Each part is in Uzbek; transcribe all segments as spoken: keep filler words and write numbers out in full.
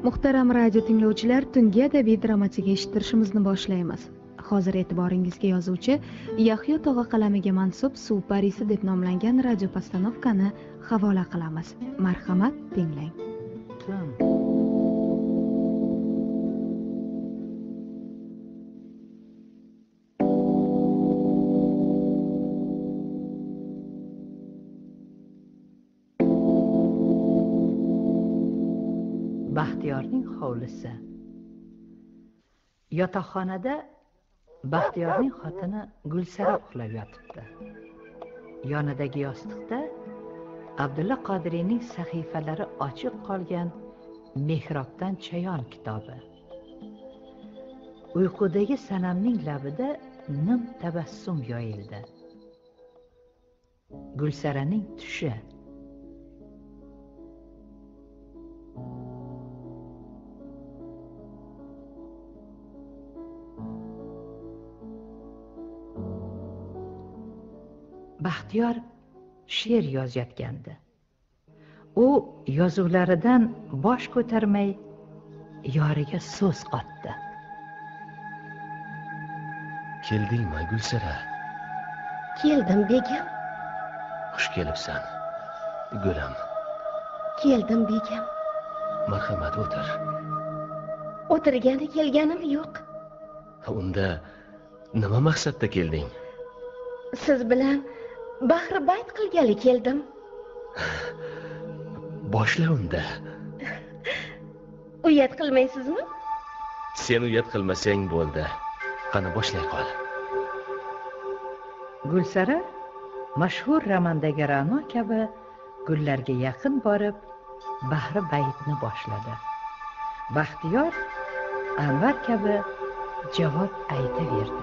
Muhtaram radio tinglovchilar, tungi adabiy dramatik eshittirishimizni boshlaymiz. Hozir e'tiboringizga yozuvchi Yahyo tog'a qalamiga mansub Suv parisi deb nomlangan radio postanovkani havola qilamiz. Marhamat, tinglang. Baxtiyorning hovlisi. Yotoqxonada Baxtiyorning xotini Gulsara uxlab yotibdi. Yonidagi yostiqda Abdulla Qodiriyning sahifalari ochiq qolgan Mehrobdan chayon kitobi. Uyqudagi sanamning labida nim tabassum yoyildi. Gulsaraning tushi. Baxtiyor she'r yozayotgandi. U yozuvlaridan bosh ko'tarmay yoriga so'z otdi. Keldingmi, Gulsara? Keldim, begim. Xush kelibsan, gulim. Keldim, begim. Marhamat, o'tir. O'tirgani kelganim yo'q. Unda nima maqsadda kelding? Siz bilan bahri bayt qilgani keldim. Boshla unda. Uyat qilmaysizmi? Sen uyat qilmasang bo'ldi. Qani boshlay qol. Gulsara mashhur romandagi Ra'no kabi gullarga yaqin borib, bahri baytni boshladi. Baxtiyor Anvar kabi javob aytaverdi.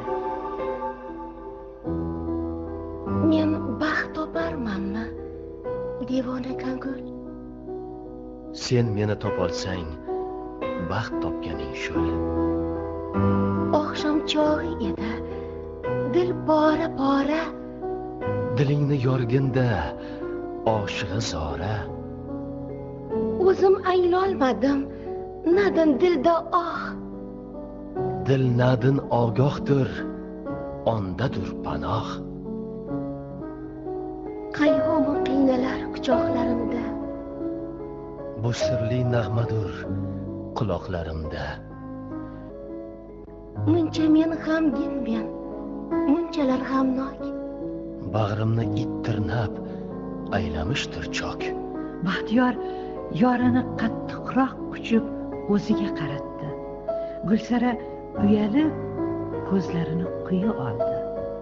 Men baxt toparmanmi, devona Kangul? Sen meni topolsang, baxt topganing shul. Oqshom chog'i edi, dil pora-pora. Dilingni yorginda, oshig'i zora. O'zim anglolmadim, nadin dilda oh. Dil nadin ogohdir, ondadir panoh. Qayg'u qiynalar quchoqlarimda. Bu sirli nag'madur quloqlarimda. Muncha men g'amginmen, munchalar g'amnok. Bag'rimni it tirnab aylamishdir chok. Baxtiyor yorini qattiqroq quchib o'ziga qaratdi. Gulsara uyalib ko'zlarini quyi oldi.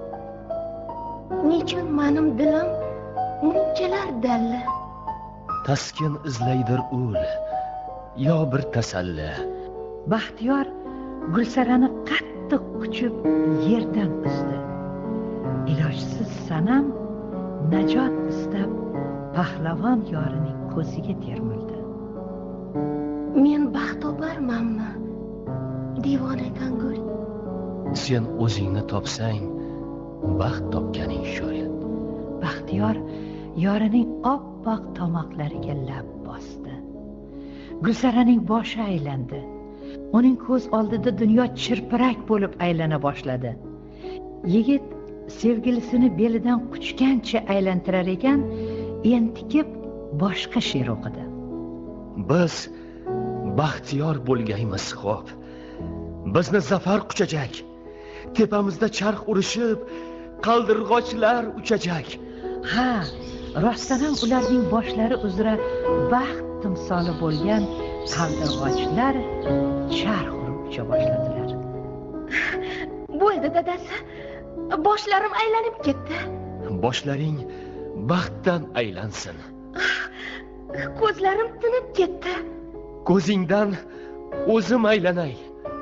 Nechun mening dilim munchalar dalli? Taskin izlaydir ul, yo bir tasalli. Baxtiyor Gulsarani qattiq quchib yerdan uzdi. Ilojsiz sanam najot istab pahlavon yorining ko'ziga termildi. Men baxt toparmanmi, devona Kangul? Sen o'zingni topsang, baxt topganing shul. Baxtiyor yorining oppoq tomoqlariga lab bosdi. Gulsaraning boshi aylandi. Uning ko'z oldida dunyo chirpirak bo'lib aylana boshladi. Yigit sevgilisini belidan quchgancha aylantirar ekan, entikib boshqa she'r o'qidi. Biz baxtiyor bo'lgaymiz xo'p. Bizni zafar quchajak. Tepamizda charx urishib, qaldirg'ochlar uchajak. Ha, rostdan ham ularning boshlari uzra baxt timsoli bo'lgan qaldirg'ochlar charx urib ucha boshladilar. Bo'ldi dadasi. Boshlarim aylanib ketdi. Boshlaring baxtdan aylansin. Ko'zlarim tinib ketdi. Ko'zingdan o'zim aylanay.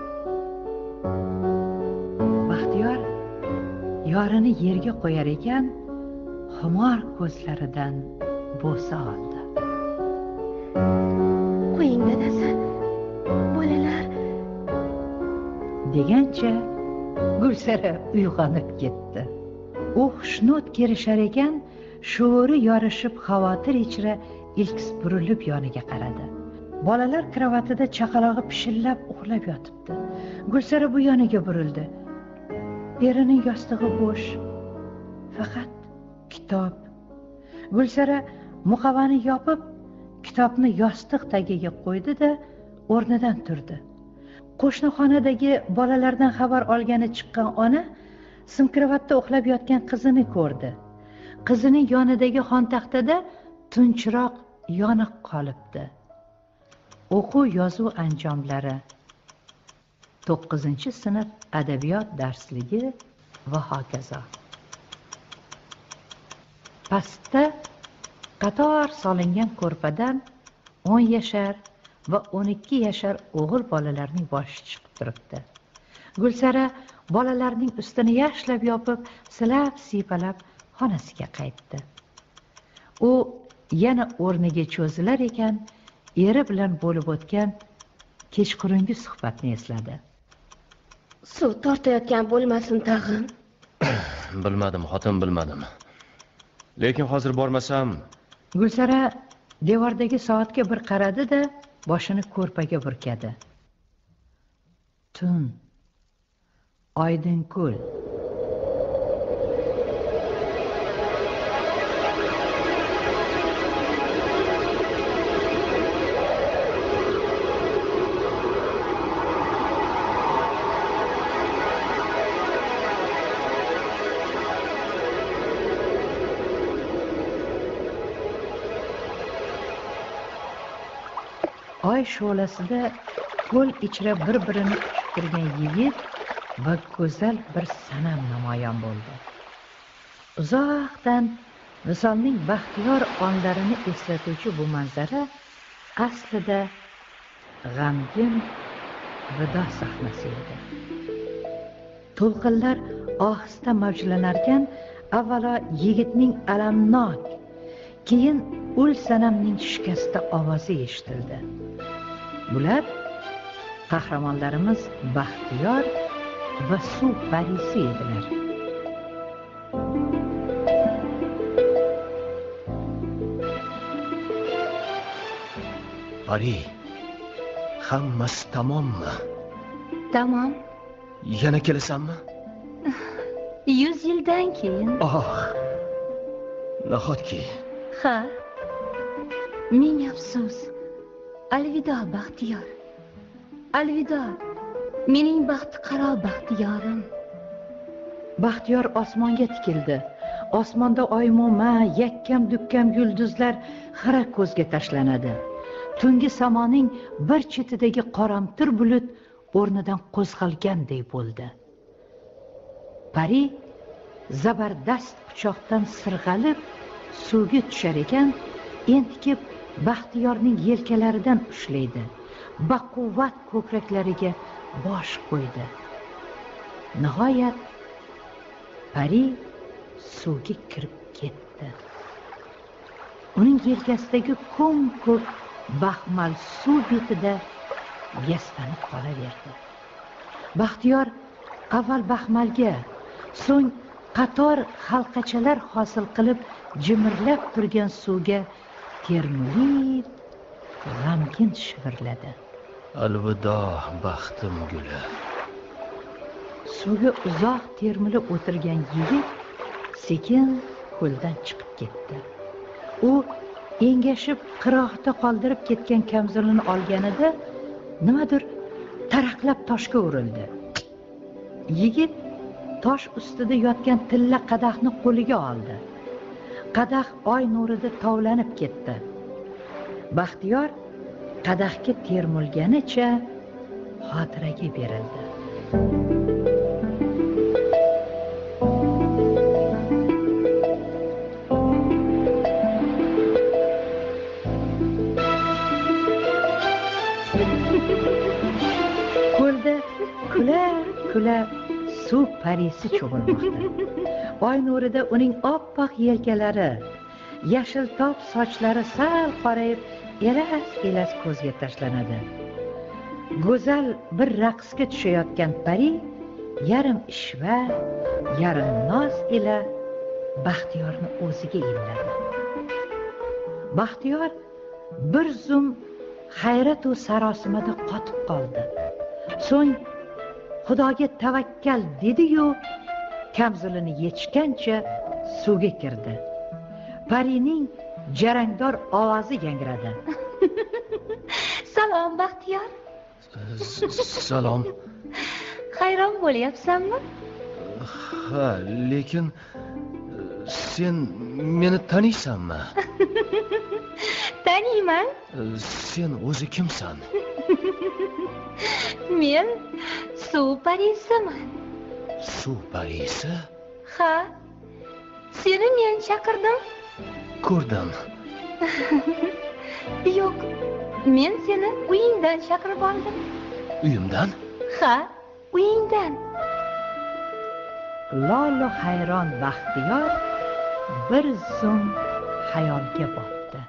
Baxtiyor yorini yerga qo'yar ekan, xumor ko'zlaridan bo'sa oldi. Qo'ying dadasi. Bolalar degancha Gulsara uyg'onib ketdi. U xushnud kerishar ekan, sho'ri yorishib xavotir ichra ilk burilib yoniga qaradi. Bolalar kravatida chaqalog'i pishillab uxlab yotibdi. Gulsara bu yoniga burildi. Erining yostig'i bo'sh. Faqat kitob. Gulsara muqavani yopib, kitobni yostiq tagiga qo'ydi-da, o'rnidan turdi. Qo'shni xonadagi bolalardan xabar olgani chiqqan ona simkravatda uxlab yotgan qizini ko'rdi. Qizining yonidagi xontaxtada tunchiroq yoniq qolibdi. O'quv yozuv anjomlari, to'qqizinchi sinf adabiyot darsligi va hokazo. Pastda qator solingan ko'rpadan o'n yashar va o'n ikki yashar o'g'il bolalarning boshi chiqib turibdi. Gulsara bolalarning ustini yaxshilab yopib, silab siypalab xonasiga qaytdi. U yana o'rniga cho'zilar ekan, eri bilan bo'lib o'tgan kechqurungi suhbatni esladi. Suv tortayotgan bo'lmasin tag'in? Bilmadim, xotin, bilmadim. Lekin hozir bormasam... Gulsara devordagi soatga bir qaradi-da, boshini ko'rpaga burkadi. Tun, oydin ko'l. Oy sho'lasida ko'l ichra bir-birini quchib turgan yigit va go'zal bir sanam namoyon bo'ldi. Uzoqdan Visolning baxtiyor onlarini eslatuvchi bu manzara aslida g'amgin vido sahnasi edi. To'lqinlar ohista mavjlanarkan, avvalo yigitning alamnok, keyin ul sanamning shikasta ovozi eshitildi. Bular qahramonlarimiz Baxtiyor va suv parisi edilar. Pari, hammasi tamommi? Tamom. Yana kelasanmi? yuz yildan keyin. Oh, nahotki. Ha. Ming afsus. Alvido Baxtiyor. Alvido. Mening baxti qaro Baxtiyorim. Baxtiyor osmonga tikildi. Osmonda oymo'ma, yakkam-dukkam yulduzlar xira ko'zga tashlanadi. Tungi samoning bir chetidagi qoramtir bulut o'rnidan qo'zg'alganday bo'ldi. Pari zabardast quchoqdan sirg'alib suvga tushar ekan, entikib Baxtiyorning yelkalaridan ushlaydi. Baquvvat ko'kraklariga bosh qo'ydi. Nihoyat Pari suvga kirib ketdi. Uning yelkasidagi ko'm-ko'k baxmal suv betida yastanib qolaverdi. Baxtiyor avval baxmalga, so'ng qator halqachalar hosil qilib jimirlab turgan suvga termilib, g'amgin shivirladi. Alvido baxtim guli. Suvga uzoq termilib o'tirgan yigit sekin ko'ldan chiqib ketdi. U engashib qirog'ida qoldirib ketgan kamzulini olganida nimadir taraqlab toshga urildi. Yigit tosh ustida yotgan tilla qadahni qo'liga oldi. Qadah oy nurida tovlanib ketdi. Baxtiyor qadahga termulganicha xotiraga berildi. Ko'lda kula-kula suv parisi cho'g'ilmoqda. Oy nurida uning oppoq yelkalari, yashil top sochlari sal qorayib, elas-elas ko'zga tashlanadi. Go'zal bir raqsga tushayotgan pari yarim ishva, yarim noz ila Baxtiyorni o'ziga imladi. Baxtiyor bir zum hayrat va sarosimada qotib qoldi. So'ng Xudoga tavakkal dedi-yu, kamzulini yechgancha suvga kirdi. Parining jarangdor ovozi yangradi. Salom, Baxtiyor. Salom. Hayron bo'lyapsanmi? Ha, lekin sen meni taniysanmi? Taniyman. Sen o'zi kimsan? Men suv parisiman. Suv parisi? Ha. Seni men chaqirdim. Ko'rdim. Yo'q, men seni uyingdan chaqirib oldim. Uyimdan? Ha, uyingdan. Lolo hayron Baxtiyor bir zum xayolga botdi.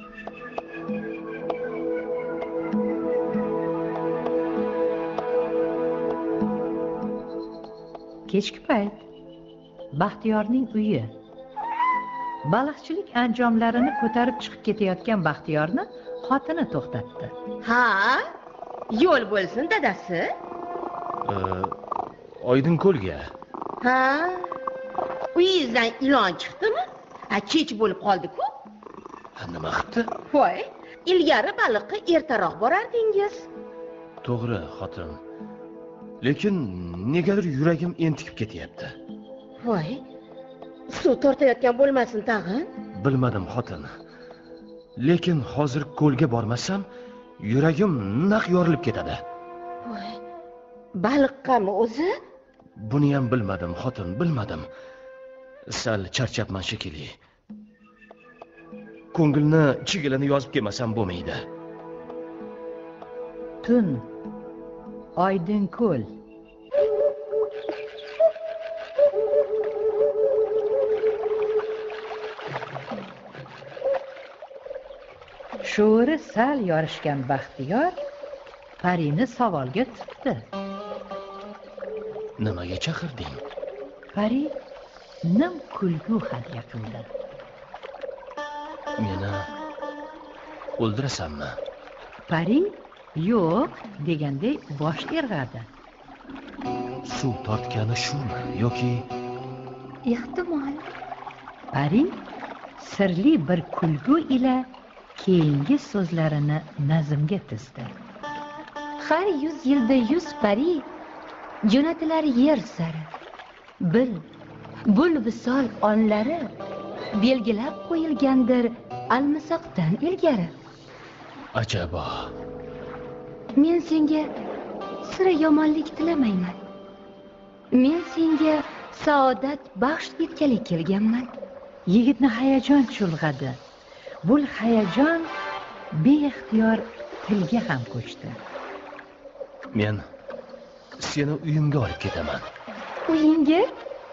Kechki payt Baxtiyorning uyi. Baliqchilik anjomlarini ko'tarib chiqib ketayotgan Baxtiyorni xotini to'xtatdi. Ha? Yo'l bo'lsin, dadasi. Ee, Oydin ko'lga. Ha? Uyingizdan ilon chiqdimi? Ha, kech bo'lib qoldi-ku. Ha, nima qilibdi? Voy, ilgari baliqqa ertaroq borardingiz. To'g'ri, xotin. Lekin negadir yuragim entikib ketyapti. Voy, suv tortayotgan bo'lmasin tag'in? Bilmadim, xotin. Lekin hozir ko'lga bormasam, yuragim naq yorilib ketadi. Voy, baliqqami o'zi? Buni ham bilmadim, xotin, bilmadim. Sal charchabman shekilli. Ko'ngilni chigilini yozib kelmasam bo'lmaydi. Tun, oydin ko'l. Sho'ri sal yorishgan Baxtiyor Parini savolga tutdi. Nimaga chaqirding? Pari nim kulgu hadya qildi. Meni o'ldirasanmi? Pari yo'q deganday bosh irg'adi. Suv tortgani shumi yoki Ehtimol. Pari sirli bir kulgu ila keyingi so'zlarini nazmga tizdi. Har yuz yilda yuz pari jo'natilar yer sari. Bil, bul visol onlari belgilab qo'yilgandir almisoqdan ilgari. ajabo. Men senga sira yomonlik tilamayman. Men senga saodat baxsh etgani kelganman. Yigitni hayajon chulg'adi. Bu hayajon beixtiyor tilga ham ko'chdi. Men seni uyimga olib ketaman. Uyingga?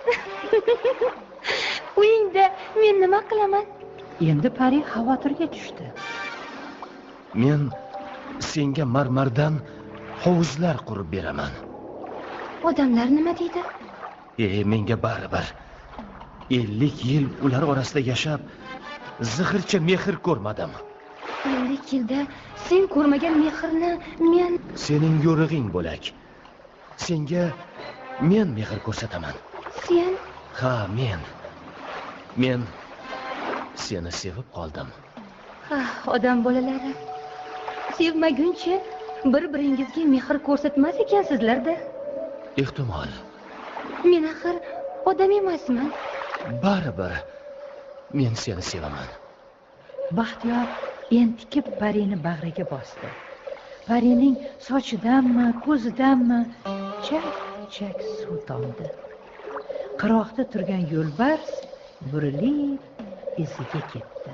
Uyingda men nima qilaman? Endi Pari xavotirga tushdi. Men senga marmardan hovuzlar qurib beraman. Odamlar nima deydi? E, menga baribir. ellik yil ular orasida yashab, zig'ircha mehr ko'rmadim. ellik yilda sen ko'rmagan mehrni men... Sening yo'rig'ing bo'lak. Senga men mehr ko'rsataman. Sen? Ha, men. Men seni sevib qoldim. Ah, odam bolalari. Sevmaguncha bir-biringizga mehr ko'rsatmas ekansizlarda. Ehtimol. Men axir odam emasman. Baribir men seni sevaman. Baxtiyor entikib Parini bag'riga bosdi. Parining sochidanmi, ko'zidanmi chak-chak suv tomdi. Qirg'oqda turgan yo'lbars burilib iziga ketdi.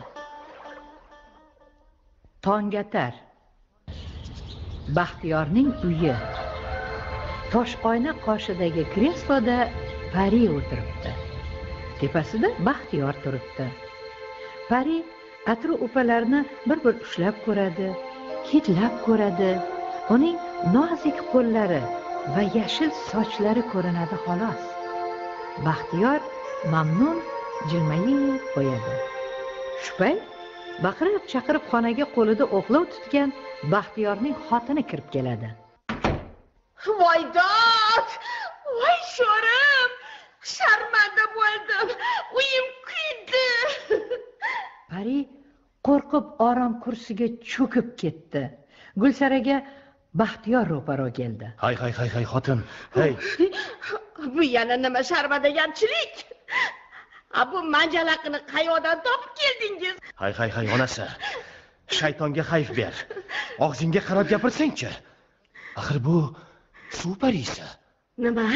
Tongatar. Baxtiyorning uyi. Tosh oyna qoshidagi kresloda Pari o'tiribdi. Tepasida Baxtiyor turibdi. Pari atri-upalarni bir-bir ushlab ko'radi, hidlab ko'radi. Uning nozik qo'llari va yashil sochlari ko'rinadi xolos. Baxtiyor mamnun jilmayib qo'yadi. Shu payt baqirib chaqirib xonaga qo'lida o'qlov tutgan Baxtiyorning xotini kirib keladi. Voy dod! Voy sho'rim! Sharmanda bo'ldim. Uyim kuydi. Pari qo'rqib orom kursiga cho'kib ketdi. Gulsaraga Baxtiyor ro'paro keldi. Hay hay hay hay xotin. Hey. Bu yana nima sharmandagarchilik? A bu manjalaqini qayoqdan topib keldingiz? Hay hay hay onasi. Shaytonga xayf ber. Og'zingga qarab gapirsang-chi. Axir bu suv parisi. Nima?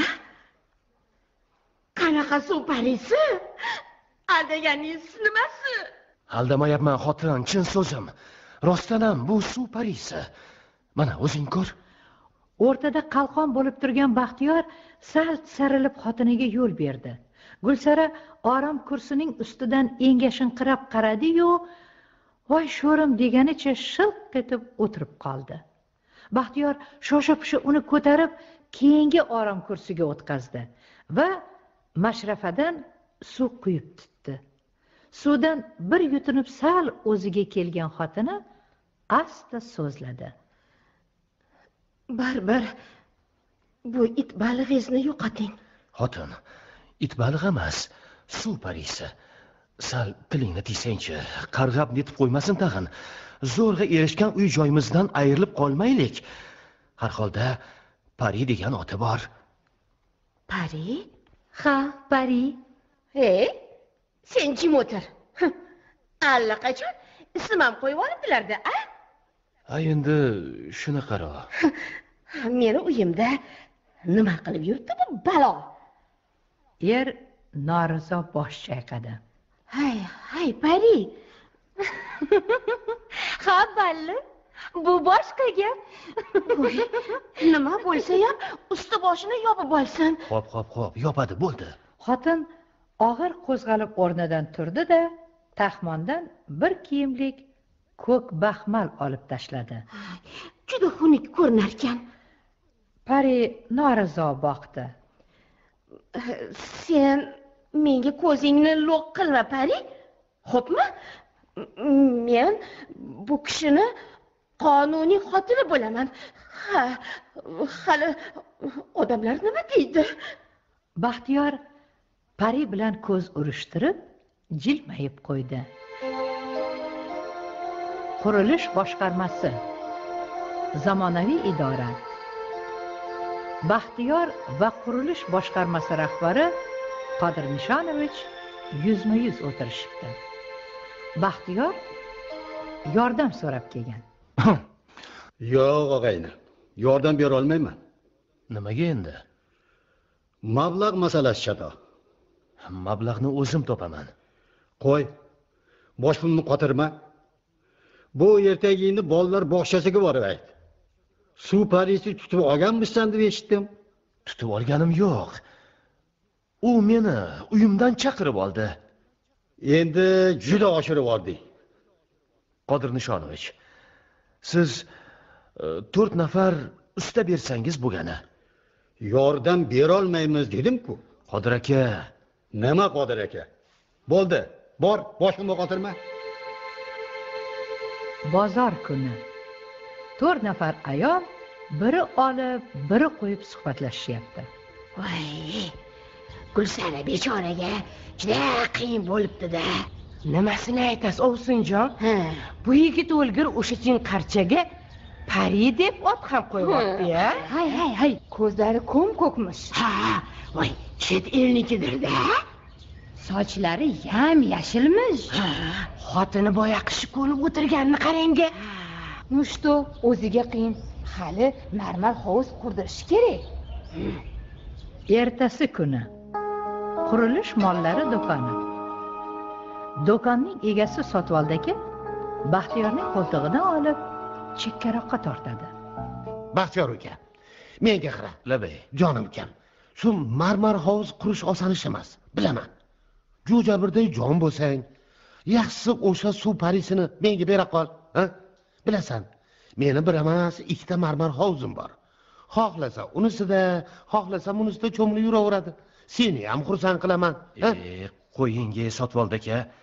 Qanaqa suv parisi? Aldaganingiz nimasi? Aldamayapman xotin, chin so'zim. Rostdanam bu suv parisi. Mana o'zing ko'r. O'rtada qalqon bo'lib turgan Baxtiyor sal sarilib xotiniga yo'l berdi. Gulsara orom kursining ustidan engashinqirab qaradi-yu, "Voy sho'rim" deganicha shilq etib o'tirib qoldi. Baxtiyor shosha-pisha uni ko'tarib keyingi orom kursiga o'tkazdi va mashrafadan suv quyib tutdi. Suvdan bir yutinib sal o'ziga kelgan xotini asta so'zladi. Baribir bu it balig'ingizni yo'qoting. Xotin, it balig'i emas, suv parisi. Sal tilingni tiysang-chi, qarg'ab netib qo'ymasin tag'in. Zo'rg'a erishgan uy joyimizdan ayrilib qolmaylik. Har holda Pari degan oti bor. Pari? Ha, Pari. Hey, sen jim o'tir. Allaqachon ism ham qo'yib olibdilar-da, a? Ha, endi shuni qaro. Meni uyimda nima qilib yuribdi bu balo? Er norizo bosh chayqadi. Hay, hay, Pari. Ha, balli. Bu boshqa gap. Nima bo'lsa ham usti boshini yopib olsin. Xo'p, xo'p, xo'p, yopadi, bo'ldi. Xotin og'ir qo'zg'alib o'rnidan turdi-da, taxmondan bir kiyimlik ko'k baxmal olib tashladi. Juda xunuk ko'rinar ekan. Pari norizo boqdi. Sen menga ko'zingni lo'q qilma, Pari. Xo'pmi? Men bu kishini qonuniy xotini bo'laman. Ha, hali odamlar nima deydi? Baxtiyor Pari bilan ko'z urishtirib, jilmayib qo'ydi. Qurilish boshqarmasi, zamonaviy idora. Baxtiyor va qurilish boshqarmasi rahbari Qodir Nishonovich yuzma-yuz o'tirishibdi. Baxtiyor yordam so'rab kelgan. Yo'q, og'ayni. Yordam bera olmayman. Nimaga endi? Mablag' masalasi chado. Mablag'ni o'zim topaman. Qo'y. Boshimni qotirma. Bu ertagingni bolalar bog'chasiga borib ayt. Suv parisi tutib olganmisan deb eshitdim. Tutib olganim yo'q. U meni uyimdan chaqirib oldi. Endi juda oshirib olding. Qodir Nishonovich, siz to'rt nafar usta bersangiz bo'lgani. Yordam bera olmaymiz dedim-ku. Qodir aka, nima Qodir aka? Bo'ldi, bor, boshimni qotirma. Bozor kuni to'rt nafar ayol biri olib, biri qo'yib suhbatlashyapti. Voy, Gulsara bechoraga juda qiyin bo'libdi-da. Nimasini aytasiz, Ovsinjon? Ha. Bu yigit o'lgir o'sha jinqarchaga Pari deb ot ham qo'yibdi-ya. Hay, hay, hay. Ko'zlari ko'm-ko'kmish. Ha, voy, chet elnikidir-da. Sochlari yam yashilmish. Xotini boyaqishi ko'rib o'tirganini qarang-a. Mushto o'ziga qiyin. Hali marmar hovuz qurdirish kerak. Ertasi kuni qurilish mollari do'koni. Do'konning egasi Sotvoldi aka Baxtiyorning qo'ltig'idan olib chekkaroqqa tortadi. Baxtiyor aka, menga qara. Labay, Jonim ukam, shu marmar hovuz qurish oson ish emas, bilaman. Jo'jabirday jon bo'lsang, yaxshisi o'sha suv parisini menga bera qol, ha? Bilasan, meni bir emas, ikkita marmar hovuzim bor. Xohlasa unisida, xohlasa bunisida cho'milib yuraveradi. Seni ham xursand qilaman, ha? E, qo'yinga Sotvoldi aka.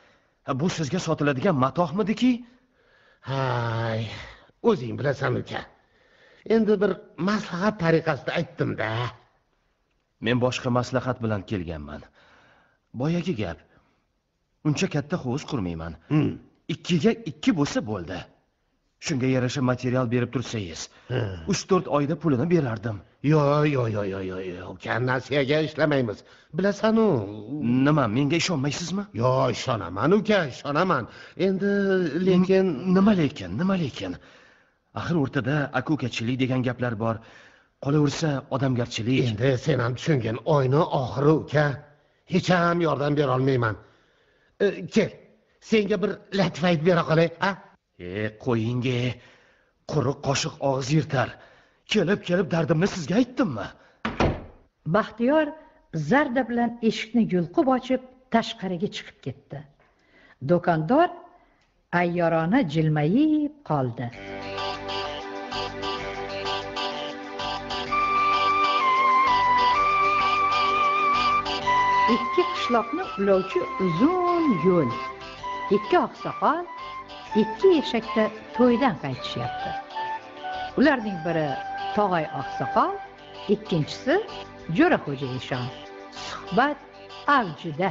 Bu sizga sotiladigan matohmidiki? Hay, o'zing bilasan uka. Endi bir maslahat tariqasida aytdim-da. Men boshqa maslahat bilan kelganman. Boyagi gap. Uncha katta hovuz qurmayman. Hmm. ikkiga ikki bo'lsa bo'ldi. Shunga yarasha material berib tursangiz, uch to'rt oyda pulini berardim. Yo, yo, yo, yo, yo, yo, uka, nasiyaga ishlamaymiz. Bilasan-u. Nima, menga ishonmaysizmi? Yo, ishonaman uka, ishonaman. Endi lekin nima lekin, nima lekin? Axir o'rtada aka-ukachilik degan gaplar bor. Qolaversa, odamgarchilik. Endi sen ham tushungin, oyni oxiri uka. Hech ham yordam bera olmayman. E, kel, senga bir latif aytib bera qolay, ha? E, qo'yinga. Quruq qoshiq og'iz yirtar. Kelib-kelib dardimni sizga aytdimmi? Baxtiyor zarda bilan eshikni yulqib ochib, tashqariga chiqib ketdi. Do'kondor ayyorona jilmayib qoldi. Ikki qishloqni ulovchi uzun yo'l. Ikki oqsoqol, ikki eshakda to'ydan qaytishyapti. Ularning biri Tog'ay oqsoqol, ikkinchisi Jo'raxo'ja eshon. Suhbat avjida.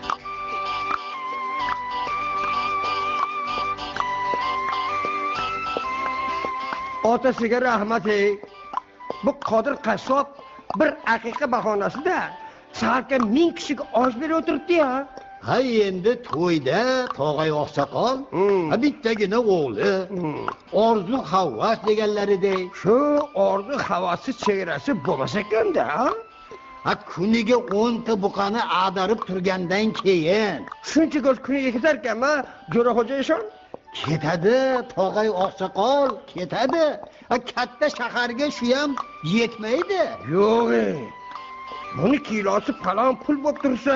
Otasiga rahmat ey. Bu Qodir qassob bir aqiqa bahonasida saharga ming kishiga osh berib o'tiribdi-ya. Ha, endi to'yda Tog'ay oqsoqol, ha bittagina o'g'li, orzu havas deganlaridek. Shu orzu havasi chegarasi bo'lmas ekan-da. Ha, kuniga o'nta buqani ag'darib turgandan keyin shuncha go'sht kuniga ketar ekanmi, Jo'raxo'ja eshon? Ketadi, Tog'ay oqsoqol, ketadi. Ha, katta shaharga shu ham yetmaydi. Yo'q ey. Buni kilosi falon pul bo'lib tursa,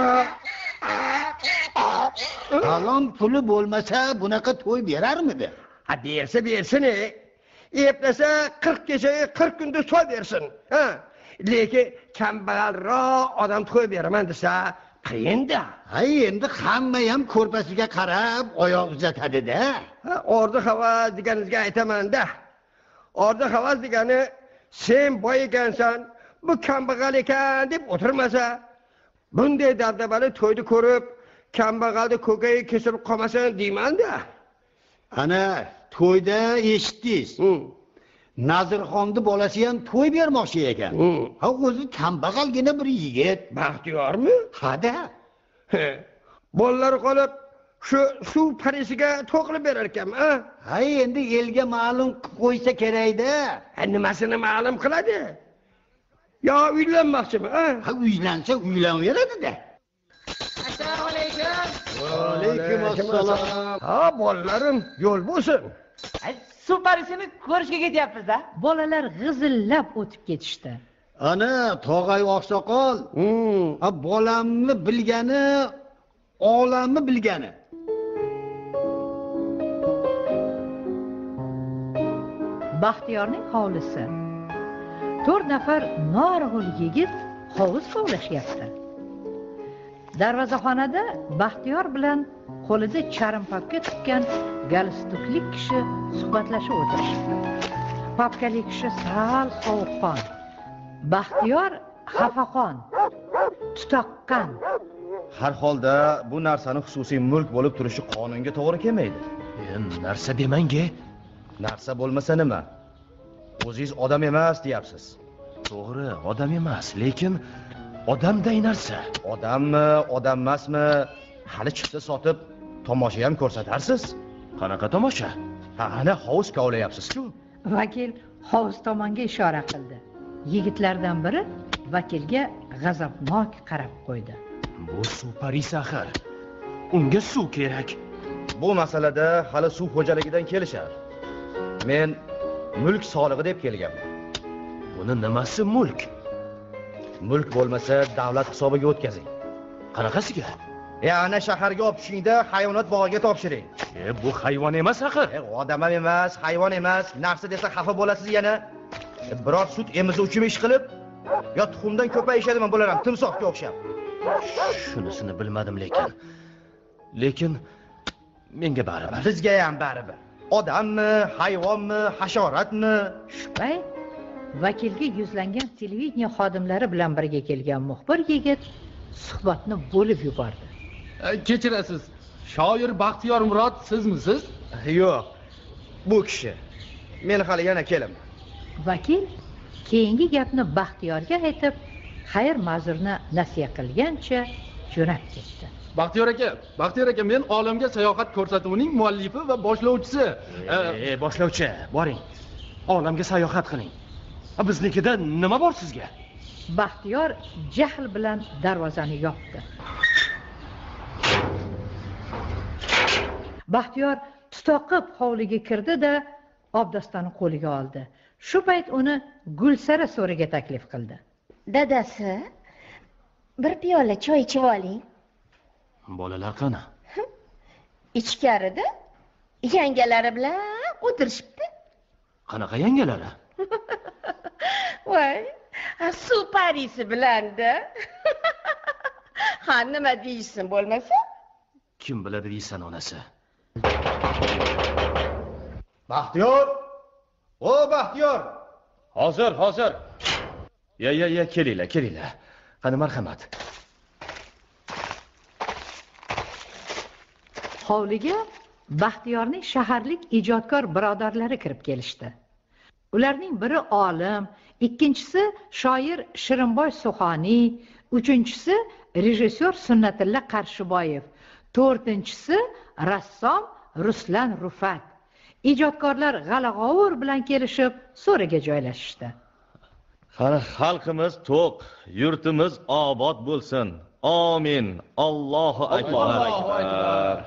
falon puli bo'lmasa bunaqa to'y berarmidi? Ha, bersa bersin ey. Eplasa qirq kechaga qirq kunda to'y bersin. Ha, lekin kambag'alroq odam to'y beraman desa, qiyin-da. Ha, endi hamma ham ko'rpasiga qarab oyoq uzatadi-da. Ha, orzu havas deganingizga aytaman-da. Orzu havas degani sen boy ekansan, bu kambag'al ekan deb o'tirmasa, bunday dabdabali to'yni ko'rib, kambag'alni ko'kayi kesilib qolmasin deyman-da. Ana to'yda eshitdingiz. Nazirxonni bolasi ham to'y bermoqchi ekan. Ha, o'zi kambag'algina bir yigit. Baxtiyormi? Ha-da. Bolalar qolib, shu suv parisiga to'qilib berar ekanmi, ha? Ha, endi elga ma'lum qilib qo'ysa kerak-da. Ha, nimasini ma'lum qiladi? Yo uylanmoqchimi, ha? Ha, uylansa uylanveradi-da. Assalomu alaykum. Va alaykum assalom. Ha, bolalarim, yo'l bo'lsin. Suv parisini ko'rishga ketyapmiz-da. Bolalar g'izillab o'tib ketishdi. Ana Tog'ay oqsoqol, ha, bolamni bilgani, olamni bilgani. Baxtiyorning hovlisi. to'rt nafar norg'ul yigit hovuz kovlashyapti. Darvozaxonada Baxtiyor bilan qo'lida charimpapka tutgan galstukli kishi suhbatlashib o'tirishdi. Papkali kishi sal sovuqqon. Baxtiyor xafaqon, tutoqqan. Har holda bu narsani xususiy mulk bo'lib turishi qonunga to'g'ri kelmaydi. Endi narsa demang-a. Narsa bo'lmasa nima? O'zingiz odam emas deyapsiz. To'g'ri, odam emas, lekin odamday narsa. Odammi, odam emasmi? Hali chipta sotib, tomosha ham ko'rsatarsiz. Qanaqa tomosha? Ha, ana hovuz kovlayapsiz-ku. Vakil hovuz tomonga ishora qildi. Yigitlardan biri vakilga g'azabnok qarab qo'ydi. Bu suv parisi axir. Unga suv kerak. Bu masalada hali suv xo'jaligidan kelishar. Men mulk solig'i deb kelganman. Buni nimasi mulk? Mulk bo'lmasa davlat hisobiga o'tkazing. Qanaqasiga? Ya, ana shaharga olib tushingda hayvonot bog'iga topshiring. E, bu hayvon emas axir. E, odam ham emas, hayvon emas, narsa desa xafa bo'lasiz yana. E, biror sut emizuvchi ish qilib, yo tuxumdan ko'payishadimi bular ham timsohga o'xshab. Shunisini bilmadim lekin. Lekin menga baribir. Bizga ham baribir. Odammi, hayvonmi, hasharotmi? Shu payt vakilga yuzlangan televideniya xodimlari bilan birga kelgan muxbir yigit suhbatni bo'lib yubordi. Kechirasiz. Shoir Baxtiyor Murod sizmisiz? Yo'q. Bu kishi. Men hali yana kelaman. Vakil keyingi gapni Baxtiyorga aytib, xayr ma'zurni nasiya qilgancha jo'nab ketdi. Baxtiyor aka, Baxtiyor aka, men olamga sayohat ko'rsatuvining muallifi va boshlovchisi. E, boshlovchi, boring. Olamga sayohat qiling. Biznikida nima bor sizga? Baxtiyor jahl bilan darvozani yopdi. Baxtiyor tutoqib hovliga kirdi-da, obdastani qo'liga oldi. Shu payt uni Gulsara so'riga taklif qildi. Dadasi, bir piyola choy ichib oling. Bolalar qani? Ichkarida yangalari bilan o'tirishibdi. Qanaqa yangalari? Voy, suv parisi bilan-da. Ha, nima deyishsin bo'lmasa? Kim biladi deysan onasi? Baxtiyor! O Baxtiyor! Hozir, hozir. Ya, ya, ya, kelinglar, kelinglar. Qani marhamat. Hovliga Baxtiyorning shaharlik ijodkor birodarlari kirib kelishdi. Ularning biri olim, ikkinchisi shoir Shirinboy Suxoniy, uchinchisi rejissyor Sunnatilla Qarshiboyev, to'rtinchisi rassom Ruslan Rufat. Ijodkorlar g'ala-g'ovur bilan kelishib so'riga joylashishdi. Qani xalqimiz to'q, yurtimiz obod bo'lsin. Amin. Allohu akbar.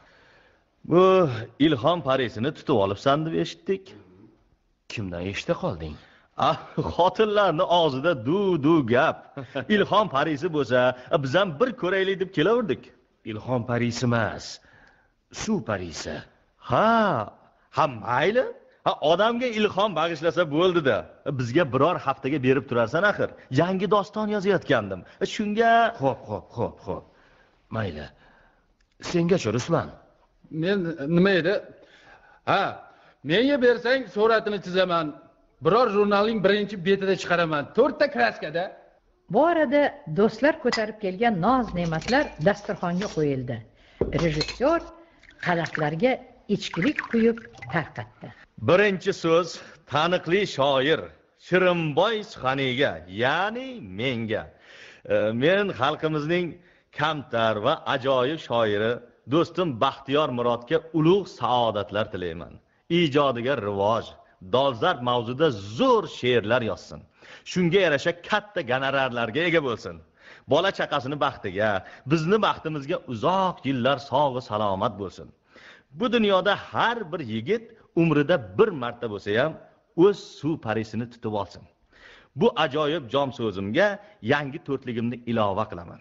Bu ilhom parisini tutib olibsan deb eshitdik. Kimdan eshita qolding? Ah, xotinlarning og'zida du-du gap. Ilhom parisi bo'lsa, biz ham bir ko'raylik deb kelaverdik. Ilhom parisi emas, suv parisi. Ha, ha mayli. Ha, odamga ilhom bag'ishlasa bo'ldi-da. Bizga biror haftaga berib turarsan axir. Yangi doston yozayotgandim. Shunga, xo'p, xo'p, xo'p, xo'p. Mayli. Sengacha Ruslan. Men nima edi? Ha, menga bersang suratini chizaman. Biror jurnalning birinchi betida chiqaraman. to'rtta kraskada. Bu arada do'stlar ko'tarib kelgan noz-ne'matlar dasturxonga qo'yildi. Rejissyor qadahlarga ichkilik quyib tarqatdi. Birinchi so'z taniqli shoir Shirinboy Suxoniyga, ya'ni menga. E, men xalqimizning kamtar va ajoyib shoiri do'stim Baxtiyor Murodga ulug' saodatlar tilayman. Ijodiga rivoj, dolzarb mavzuda zo'r she'rlar yozsin. Shunga yarasha katta gonorarlarga ega bo'lsin. Bola chaqasini baxtiga, bizni baxtimizga uzoq yillar sog' va salomat bo'lsin. Bu dunyoda har bir yigit umrida bir marta bo'lsa ham o'z suv parisini tutib olsin. Bu ajoyib jom so'zimga yangi to'rtligimni ilova qilaman.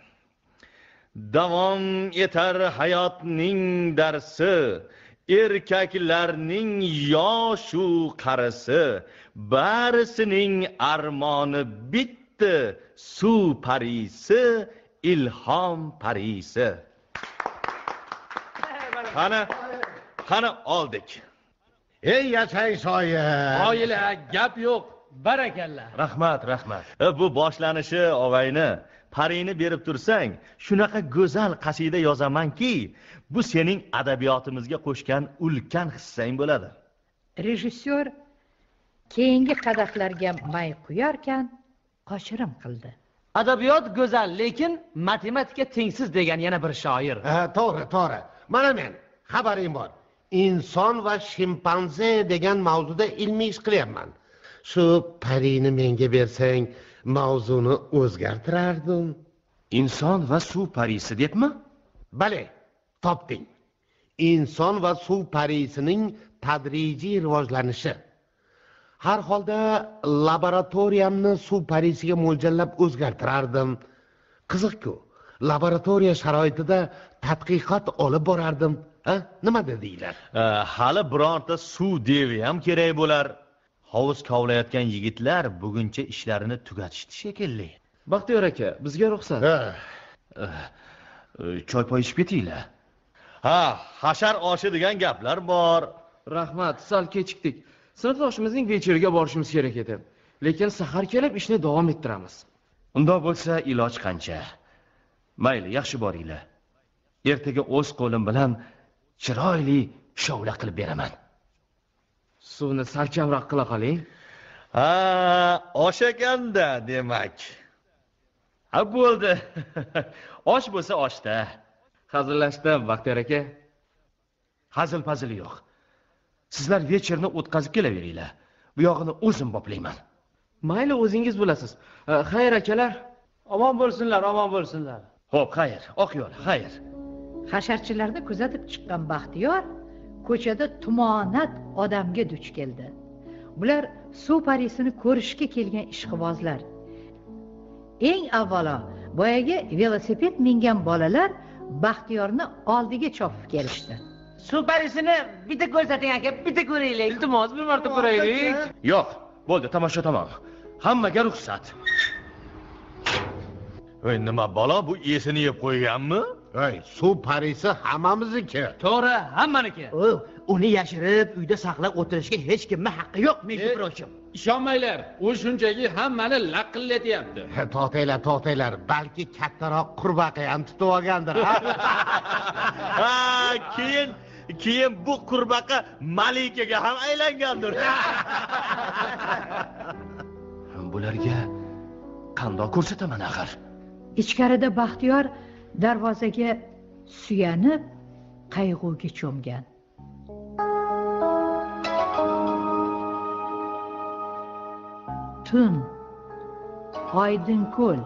Davom etar hayotning darsi, erkaklarning yoshu qarisi, barisining armoni bitti, suv parisi, ilhom parisi. Qani, qani oldik. Ey yashay shoir. Oila, gap yo'q. Barakalla. Rahmat, rahmat. E, bu boshlanishi og'ayni. Parini berib tursang, shunaqa go'zal qasida yozamanki, bu sening adabiyotimizga qo'shgan ulkan hissang bo'ladi. Rejissyor keyingi qadahlarga may quyarkan qochirim qildi. Adabiyot go'zal, lekin matematika tengsiz degan yana bir shoir. Ha, to'g'ri, to'g'ri. Mana men xabaring bor. Inson va shimpanze degan mavzuda ilmiy ish qilyapman. Shu parini menga bersang, mavzuni o'zgartirardim. Inson va suv parisi debmi? Bale, topding. Inson va suv parisining tadrijiy rivojlanishi. Har holda laboratoriyamni suv parisiga mo'ljallab o'zgartirardim. Qiziq-ku, laboratoriya sharoitida tadqiqot olib borardim. Ha, nima dedinglar? E, hali birorta suv devi ham kerak bo'lar. Hovuz kovlayotgan yigitlar buguncha ishlarini tugatishdi shekilli. Baxtiyor aka, bizga ruxsat. Ha. Choy poy ichib ketinglar. Ha, hashar oshi degan gaplar bor. Rahmat, sal kechikdik. Sinfdoshimizning vecheriga borishimiz kerak edi. Lekin sahar kelib ishni davom ettiramiz. Unda bo'lsa iloj qancha? Mayli, yaxshi boringlar. Ertaga o'z qo'lim bilan chiroyli shovla qilib beraman. Suvni salkamroq qila qoling. Ha, osh ekanda, demak. Ha, bo'ldi. Osh bo'lsa oshda. Hazillashdim, Baxtiyor aka. Hazil-pazili yo'q. Sizlar vecherni o'tkazib kelaveringlar. Bu yog'ini o'zim boplayman. Mayli, o'zingiz bilasiz. Xayr akalar. Omon bo'lsinlar, omon bo'lsinlar. Xo'p, xayr. Oq yo'l, xayr. Hasharchilarni kuzatib chiqqan Baxtiyor ko'chada tumonat odamga duch keldi. Bular suv parisini ko'rishga kelgan ishqibozlar. Eng avvalo boyaga velosiped mingan bolalar Baxtiyorni oldiga chopib kelishdi. Suv parisini bitta ko'rsating aka, bitta ko'raylik. Iltimos, bir marta ko'raylik. Yo'q, bo'ldi, tomosha tamom. Hammaga ruxsat. Voy, nima bola bu esini yeb qo'yganmi? Ey, suv parisi hammamizniki. To'g'ri, hammaniki. O, uni yashirib uyda saqlab o'tirishga hech kimning haqqi yo'q, menga Ishonmanglar, u shunchaki hammani laqillatyapti. To'tanglar, to'tanglar, balki kattaroq qurbaqa ham tutib olgandir. Ha, keyin keyin bu qurbaqa malikaga ham aylangandir. Bularga qandoq ko'rsataman axir? Ichkarida Baxtiyor darvozaga suyanib qayg'uga cho'mgan. Tun, oydin ko'l.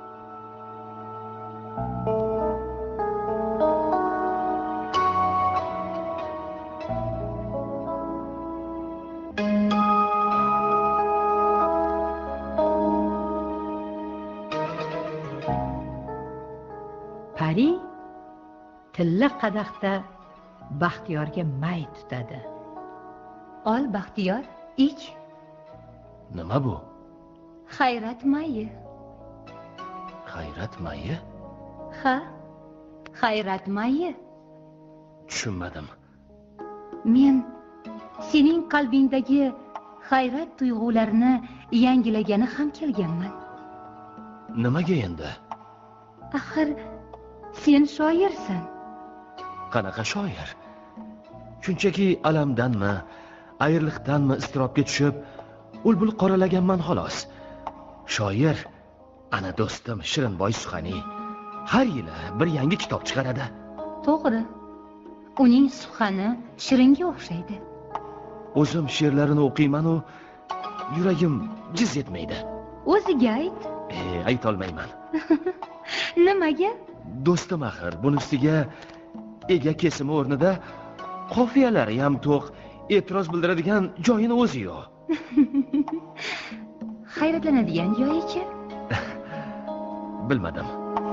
Pari tilla qadahda Baxtiyorga may tutadi. Ol Baxtiyor, ich. Nima bu? Xayrat mayi. Xayrat mayi? Ha, xayrat mayi. Tushunmadim. Men sening qalbingdagi xayrat tuyg'ularini yangilagani ham kelganman. Nimaga endi? Axir sen shoirsan. Qanaqa shoir? Shunchaki alamdanmi, ayriliqdanmi iztirobga tushib, ulbul qoralaganman xolos. Shoir ana do'stim Shirinboy Suxani har yili bir yangi kitob chiqaradi. To'g'ri. Uning suxani shiringa o'xshaydi. O'zim she'rlarini o'qiyman u yuragim jiz etmaydi. O'ziga ayt. E, ayta olmayman. Nimaga? Do'stim axir, bunisiga ega kesimi o'rnida qofiyalari ham to'q, e'tiroz bildiradigan joyini o'zi yo'q. Hayratlanadigan joyi-chi? Bilmadim.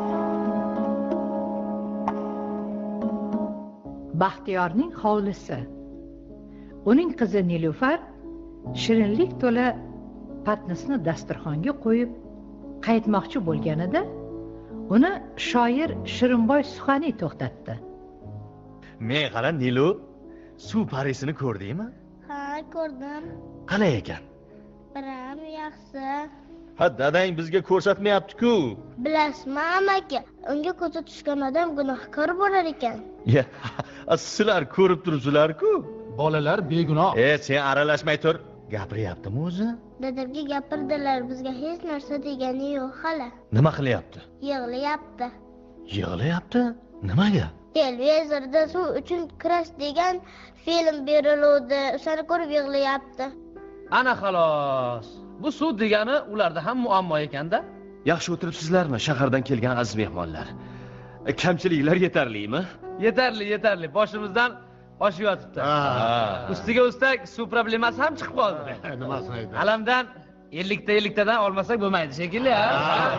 Baxtiyorning hovlisi. Uning qizi Nilufar shirinlik to'la patnisni dasturxonga qo'yib qaytmoqchi bo'lganida uni shoir Shirinboy Suxani to'xtatdi. Men qara Nilu, suv parisini ko'rdingmi? Ha, ko'rdim. Qalay ekan? Biram yaxshi. Ha, dadang bizga ko'rsatmayapti-ku. Bilasizmi, amaki, unga ko'zi tushgan odam gunohkor bo'lar ekan. Ya, sizlar ko'rib turibsizlar-ku. Bolalar begunoh. E, sen aralashmay tur. Gapiryaptimi o'zi? Dadamga gapirdilar, bizga hech narsa degani yo'q hali. Nima qilyapti? Yig'layapti. Yig'layapti? Nimaga? Televizorda suv uchun kurash degan film beriluvdi. O'shani ko'rib yig'layapti. Ana xolos. Bu suv degani ularda ham muammo ekanda. Yaxshi o'tiribsizlarmi, shahardan kelgan aziz mehmonlar? Kamchiliklar yetarlimi? Yetarli, yetarli. Boshimizdan oshib yotibdi. Ustiga ustak suv problemasi ham chiqib qoldi. Nimasini aytdi? Alamdan ellikta elliktadan olmasak bo'lmaydi shekilli, ha?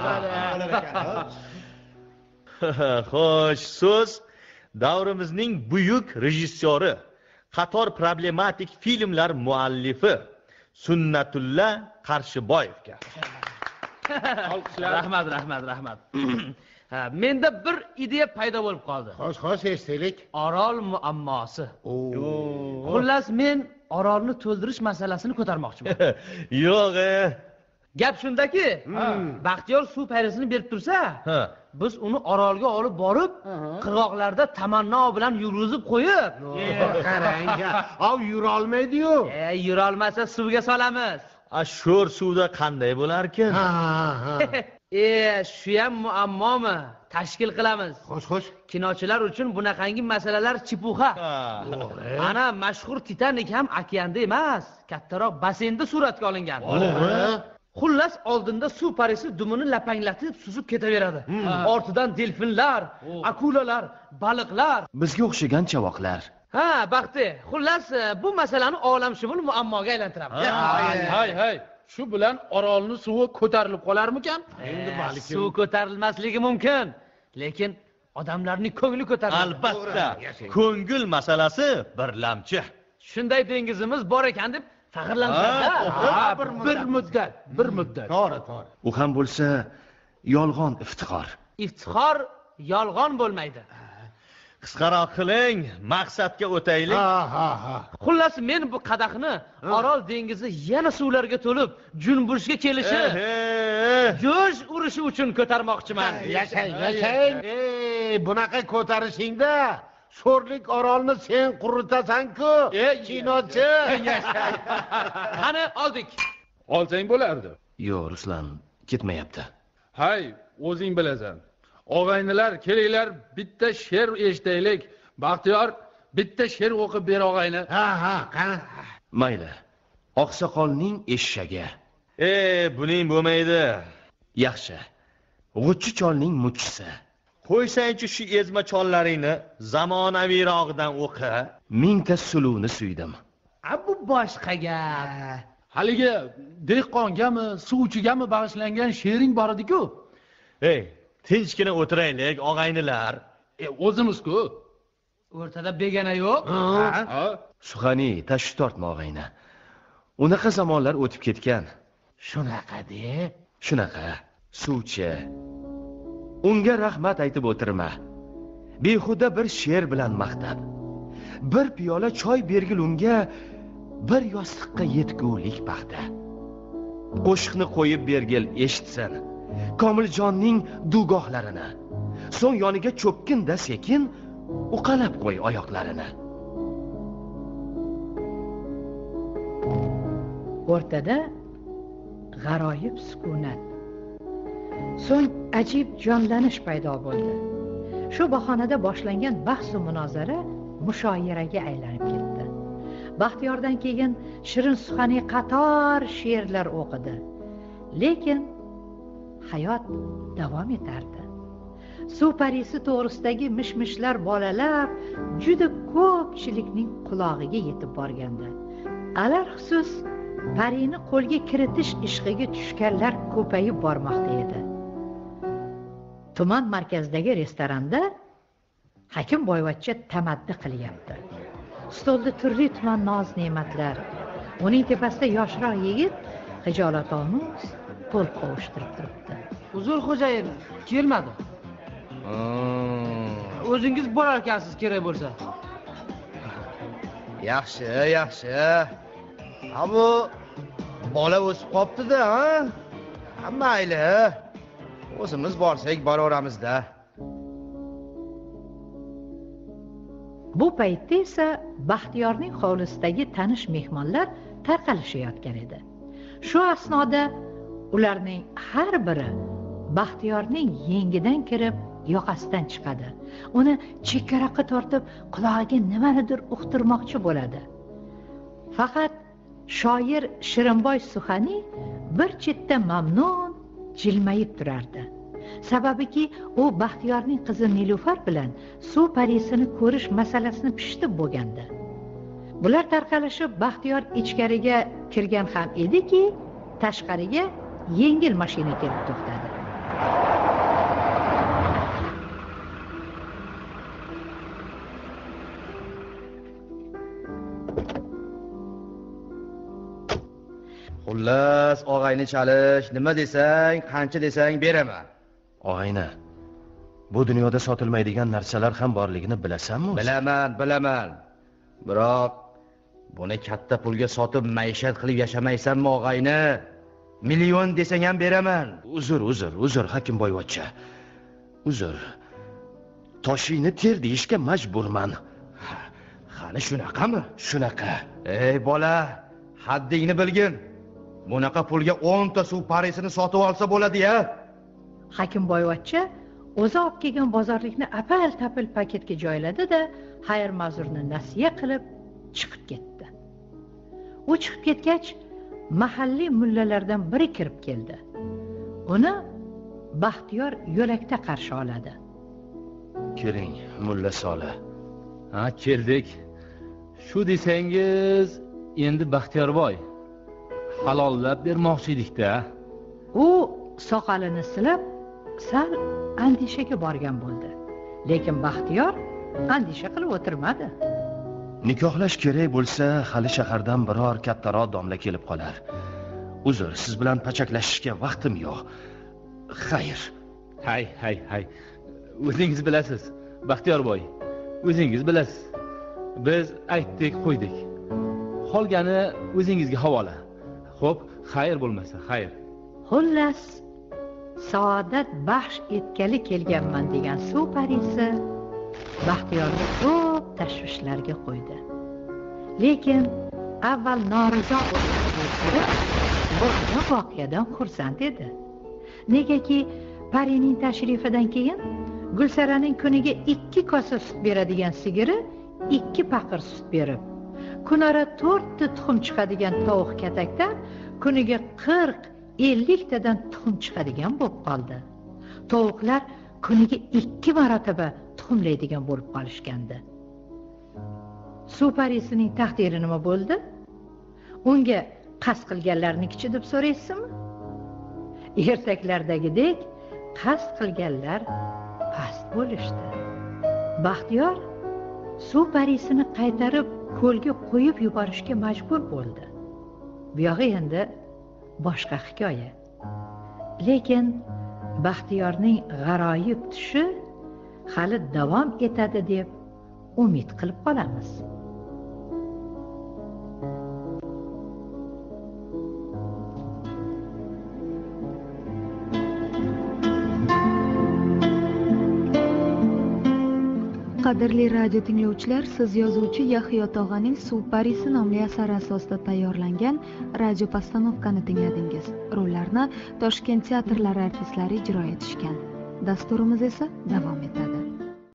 Xo'sh, so'z davrimizning buyuk rejissyori, qator problematik filmlar muallifi Sunnatulla Qarshiboyevga. Rahmat, rahmat, rahmat. Ha, menda bir ideya paydo bo'lib qoldi. Xo'sh, xo'sh, eshitaylik. Orol muammosi. Xullas, men orolni to'ldirish masalasini ko'tarmoqchiman. Yo'q, e. Gap shundaki, Baxtiyor suv parisini berib tursa, biz uni orolga olib borib, qirg'oqlarda tamanno bilan yurgizib qo'yib, qarang, av yura olmaydi-yu. E, yura olmasa suvga solamiz. A sho'r suvda qanday bo'lar ekan? Ha, ha. E, shu ham muammomi? Tashkil qilamiz. Xo'sh, xo'sh. Kinochilar uchun bunaqangi masalalar chipuxa. Ana mashhur Titanik ham okeanda emas, kattaroq baseynda suratga olingan. Xullas, oldinda suv parisi dumini lapanglatib suzib ketaveradi. Ortidan delfinlar, akulalar, baliqlar, bizga o'xshagan chavoqlar. Ha, Baxti, xullas bu masalani olamshumul muammoga aylantiramiz. Hay, hay. Shu bilan orolni suvi ko'tarilib qolarmikan? Endi balki suv ko'tarilmasligi mumkin, lekin odamlarning ko'ngli ko'tariladi. Albatta. Ko'ngil masalasi birlamchi. Shunday dengizimiz bor ekan deb faxrlantiradi. Bir muddat, bir muddat. To'g'ri, to'g'ri. U ham bo'lsa yolg'on iftixor. Iftixor yolg'on bo'lmaydi. Qisqaroq qiling, maqsadga o'taylik. Ha, ha, ha. Xullas, men bu qadahni Orol dengizi yana suvlarga to'lib, junburishga kelishi, jo'sh urishi uchun ko'tarmoqchiman. Yashang, yashang. Ey, bunaqa ko'tarishingda sho'rlik orolni sen quritasan-ku, kinochi. Qani oldik. Olsang bo'lardi. Yo'q, Ruslan, ketmayapti. Hay, o'zing bilasan. Og'aynilar, kelinglar, bitta she'r eshitaylik. Baxtiyor, bitta she'r o'qib ber og'ayni. Ha, ha, qani. Mayli. Oqsoqolning eshshagi. E, buning bo'lmaydi. Yaxshi. G'uchchi cholning muchisi. Qo'ysangchi shu ezma chollaringni zamonaviyrog'idan o'qi. Mingta suluvni suydim. A bu boshqa gap. Haligi dehqongami, suvchigami bag'ishlangan she'ring bor edi-ku. Ey, tinchgina o'tiraylik, og'aynilar. E, o'zimiz-ku. O'rtada begona yo'q. Ha? Suxani, tashvish tortma og'ayni. Unaqa zamonlar o'tib ketgan. Shunaqa deb. Shunaqa. Suvchi. Unga rahmat aytib o'tirma. Behuda bir she'r bilan maqtab. Bir piyola choy bergil unga, bir yostiqqa yetgulik baxta. Qo'shiqni qo'yib bergil eshitsin. Komiljonning dugohlarini. So'ng yoniga cho'kkinda sekin uqalab qo'y oyoqlarini. O'rtada g'aroyib sukunat. So'ng ajib jonlanish paydo bo'ldi. Shu bahonada boshlangan bahs va munozara mushoiraga aylanib ketdi. Baxtiyordan keyin Shirin Suxani qator she'rlar o'qidi. Lekin hayot davom etardi. Suv parisi to'g'risidagi mishmishlar bolalab juda ko'pchilikning qulog'iga yetib borganda, alarxusus parini qo'lga kiritish ishqiga tushganlar ko'payib bormoqda edi. Tuman markazidagi restoranda Hakim boyvachcha tamaddi qilyapti. Stolda turli tuman noz-ne'matlar. Uning tepasida yoshroq yigit xijolatomuz qo'l qovushtirib turibdi. Uzr xo'jayin, kelmadi. O'zingiz borar ekansiz kerak bo'lsa. Yaxshi, yaxshi. Ha bu bola o'sib qopti-da, ha? Mayli. O'zimiz borsak boraveramizda. Bu paytda esa Baxtiyorning hovlisidagi tanish mehmonlar tarqalishayotgan edi. Shu asnoda ularning har biri Baxtiyorning yengidan kirib yoqasidan chiqadi. Uni chekkaroqqa tortib qulog'iga nimanidir uqtirmoqchi bo'ladi. Faqat shoir Shirinboy Suxani bir chetda mamnun jilmayib turardi. Sababiki u Baxtiyorning qizi Nilufar bilan suv parisini ko'rish masalasini pishitib bo'lgandi. Bular tarqalishib Baxtiyor ichkariga kirgan ham ediki, tashqariga yengil mashina kelib to'xtadi. Xullas, og'ayni chalish, nima desang, qancha desang beraman. Og'ayni, Bu dunyoda sotilmaydigan narsalar ham borligini bilasanmi? Bilaman, bilaman. Biroq buni katta pulga sotib maishat qilib yashamaysanmi, og'ayni? Million desang ham beraman. Uzr, uzr, uzr Hakimboyvachcha. Uzr. Toshingni ter deyishga majburman. Hali shunaqami? Shunaqa. Ey bola, haddingni bilgin. Bunaqa pulga o'n ta suv parisini sotib olsa bo'ladi-ya. Hakimboyvachcha o'zi olib kelgan bozorlikni apal-tapil paketga joyladi-da, xayr mazurni nasiya qilib chiqib ketdi. U chiqib ketgach, mahalliy mullalardan biri kirib keldi. Uni Baxtiyor yo'lakda qarshi oladi. Keling, mulla Sola. Ha, keldik. Shu desangiz, endi Baxtiyorboy halollab bermoqchi edik-da. U soqolini silab, sal andishaga borgan bo'ldi. Lekin Baxtiyor andisha qilib o'tirmadi. Nikohlash kerak bo'lsa, hali shahardan biror kattaroq domla kelib qolar. Uzr, siz bilan pachaklashishga vaqtim yo'q. Xayr. Hay, hay, hay. O'zingiz bilasiz, Baxtiyorboy. O'zingiz bilasiz. Biz aytdik, qo'ydik. Qolgani o'zingizga havola. Xo'p, xayr bo'lmasa, xayr. Xullas, saodat baxsh etgani kelganman degan suv parisi Baxtiyorni ko'p tashvishlarga qo'ydi. Lekin avval norizo bo'lib, bu voqeadan xursand edi. Negaki parining tashrifidan keyin Gulsaraning kuniga ikki kosa sut beradigan sigiri ikki paqir sut berib, kunora to'rtta tuxum chiqadigan tovuq katakdan kuniga qirq ellik tadan tuxum chiqadigan bo'lib qoldi. Tovuqlar kuniga ikki marotaba tuxumlaydigan bo'lib qolishgandi. Suv parisining taqdiri nima bo'ldi? Unga qasd qilganlarnikichi deb so'raysizmi? Ertaklardagidek qasd qilganlar past bo'lishdi. Baxtiyor suv parisini qaytarib ko'lga qo'yib yuborishga majbur bo'ldi. Bu yog'i endi boshqa hikoya. Lekin Baxtiyorning g'aroyib tushi hali davom etadi deb umid qilib qolamiz. Qadrli radio tinglovchilar, siz yozuvchi Yahyo Tog'aning Suv parisi nomli asari asosida tayyorlangan radio postanovkani tingladingiz. Rollarni Toshkent teatrlari artistlari ijro etishgan. Dasturimiz esa davom etadi.